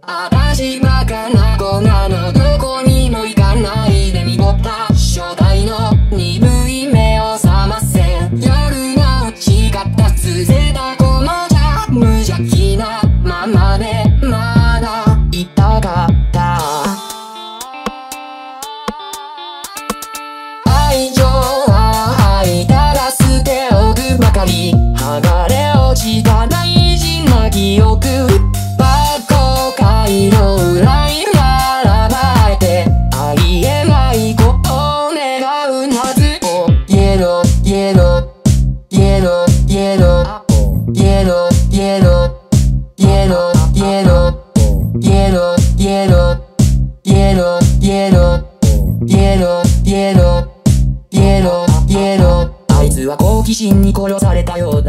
私バカな子なの、どこにも行かないで濁った初代の鈍い目を覚ませ。夜のうち片付けたこのじゃ無邪気なままでまだいたかった。愛情は吐いたら捨ておくばかり、剥がれ落ちた大事な記憶、過去の裏に並ばえてありえないことを願うはず。イエローイエローイエローイエローイエローイエローイエローイエローイエローイエローイエローイエローイエローイエローイエローイエロー。あいつは好奇心に殺されたようだ。